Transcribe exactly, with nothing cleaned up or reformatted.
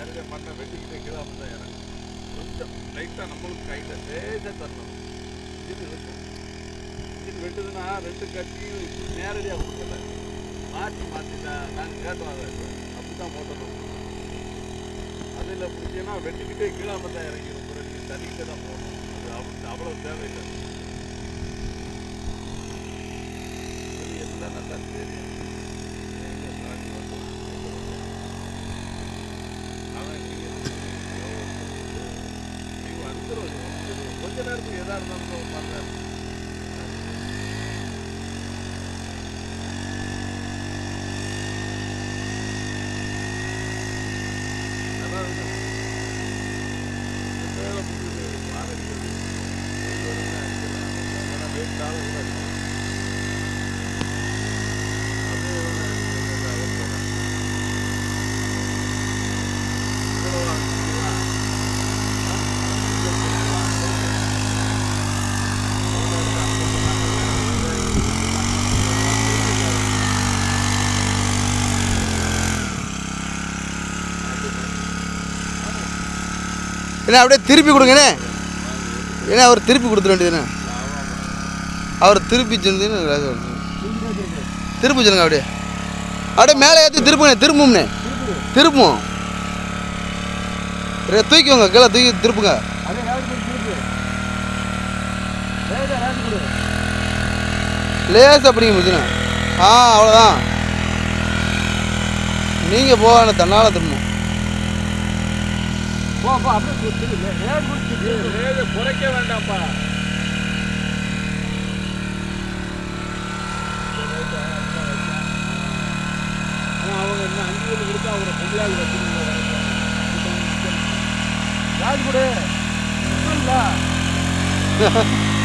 கழுதை மண்ணை வெட்டிக்கிட்டே கீழே தான் இறங்கும். கொஞ்சம் லைட்டாக நம்மளுக்கு கையில் லேசாக தரணும். இது இருக்கும் இது வெட்டுதுன்னா ரெண்டு கட்டியும் இப்படி நேரடியாக கொடுக்கல, மாற்றி மாற்றிட்டேன். நாங்கள் கேட்டோம் அதை அப்படி தான் போட்டணும். அதில் பிடிச்சின்னா வெட்டிக்கிட்டே கீழே தான் இறங்கிடும். நீங்கள் தண்ணிக்கிட்டே தான் போகணும். அது அப்படி அவ்வளோ தேவையில்லை. எல்லாம் நல்லா தெரியும். கொஞ்ச நேரத்துக்கு எதா இருந்தாலும் பார்த்தாரு. வேலை முடிஞ்சது மாறடிக்கிறது வேண்டாலும் கூட ஏன்னா அப்படியே திருப்பி கொடுங்கண்ணே. ஏன்னா அவர் திருப்பி கொடுத்துட வேண்டியதுண்ணே. அவர் திருப்பி சொல்லுங்க, திருப்பி சொல்லுங்க. அப்படியே அப்படியே மேலே ஏற்றி திருப்புங்கண்ணே. திரும்பும்ண்ணே, திருப்பும். தூக்கிவோங்க, கீழே தூக்கி திருப்புங்க. லேஸ் அப்படிங்க முடிச்சுண்ணே. ஆ அவ்வளோதான். நீங்கள் போக தன்னால் திரும்பும். குறைக்க வேண்டாம்ப்பா. அவங்க என்ன அஞ்சு வேலை கொடுத்தா அவரை பொங்கலால் வச்சுருந்தா ராஜ் கூட